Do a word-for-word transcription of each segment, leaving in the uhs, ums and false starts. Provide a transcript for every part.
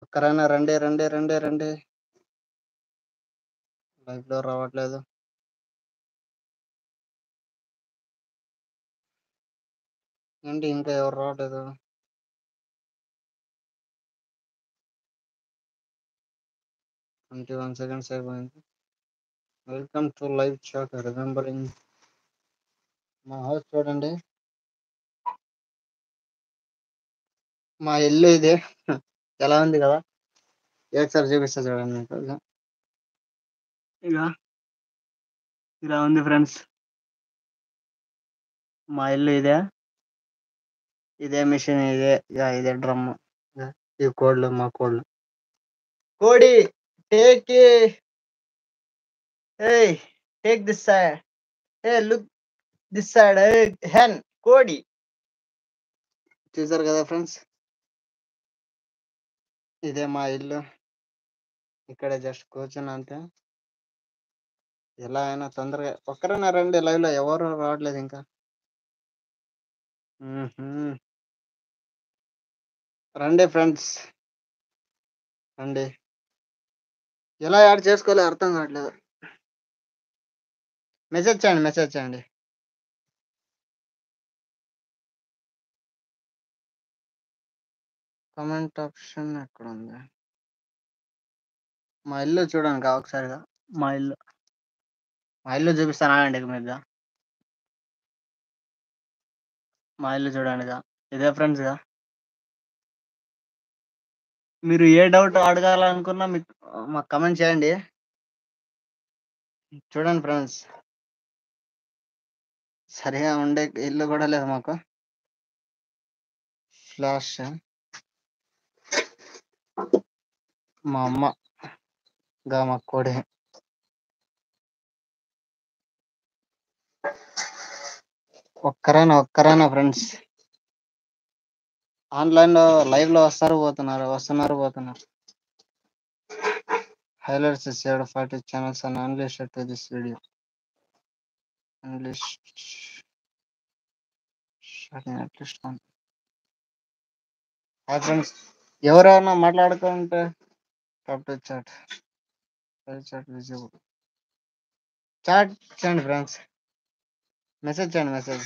ఒక్కరైనా రండి రండి రండి రండి. లైవ్ లో రావట్లేదు. ఏంటి ఇంకా ఎవరు రావట్లేదు? ట్వంటీ వన్ సెకండ్స్ అయిపోయింది. Welcome to live chat remembering. మా హౌస్ చూడండి, మా ఇల్లు ఇదే. ఎలా ఉంది కదా? ఒకసారి చూపిస్తా చూడండి మీకు. ఇక ఇక ఇలా ఉంది ఫ్రెండ్స్, మా ఇల్లు ఇదే. ఇదే మిషన్, ఇదే ఇక ఇదే డ్రమ్. ఈ కోళ్ళు మా కోళ్ళు. కోడి టేక్ ఏయ్ టేక్ దిస్ సైడ్. ఏ లుక్ దిస్ సైడ్. హెన్ కోడి. చూసారు కదా ఫ్రెండ్స్, ఇదే మా ఇల్లు. ఇక్కడ జస్ట్ కూర్చున్నా అంతే. ఎలా అయినా తొందరగా ఒక్కరైనా రండి. లైవ్ లో ఎవరు రావట్లేదు ఇంకా. మ్మ్హ్మ్. రండి ఫ్రెండ్స్ రండి. ఎలా యాడ్ చేసుకోవాలో అర్థం కావట్లేదు. మెసేజ్ చేయండి మెసేజ్ చేయండి. కమెంట్ ఆప్షన్ ఎక్కడ ఉంది? మా ఇల్లు చూడండి కా ఒకసారిగా. మా ఇల్లు మా ఇల్లు చూపిస్తాను ఆగండి మీద. మా ఇల్లు చూడండిగా, ఇదే ఫ్రెండ్స్ గా. మీరు ఏ డౌట్ అడగాలనుకున్నా మీకు మాకు కమెంట్ చేయండి. చూడండి ఫ్రెండ్స్, సరిగా ఉండే ఇల్లు కూడా లేదు మాకు. ఫ్లాష్ మా అమ్మ గా మా కోడి. ఒక్కరైనా ఒక్కరైనా ఫ్రెండ్స్ ఆన్లైన్ లో లైవ్ లో వస్తారు పోతున్నారు, వస్తున్నారు పోతున్నారు. Highlights saved forty channels and unlisted to this video. Unlist at least one. Hi friends, ఎవరైనా మాట్లాడుకుంటే tap to chat. Chat visible. Chat చేయండి ఫ్రెండ్స్, మెసేజ్ చేయండి మెసేజ్.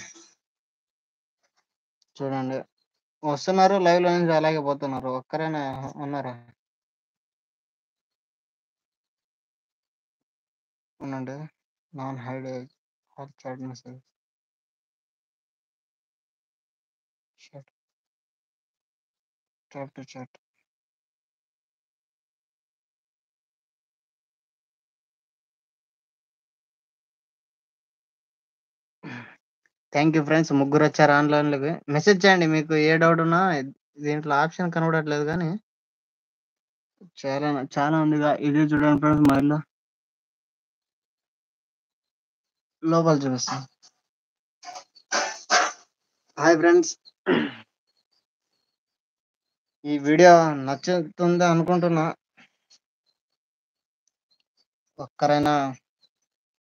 చూడండి వస్తున్నారు లైవ్ లో నుంచి, అలాగే పోతున్నారు. ఒక్కరైనా ఉన్నారా? ఉండండి. Non hide all chat message. Chat tap to chat. Thank you friends, ముగ్గురు వచ్చారు ఆన్లైన్లోకి. మెసేజ్ చేయండి మీకు ఏ డౌట్ ఉన్నా. దీంట్లో ఆప్షన్ కనబడట్లేదు కానీ చాలా చాలా ఉందిగా. ఇది చూడండి ఫ్రెండ్స్, మా ఇల్లు లోపల చూపిస్తాను. హాయ్ ఫ్రెండ్స్, ఈ వీడియో నచ్చుతుంది అనుకుంటున్నా. ఒక్కరైనా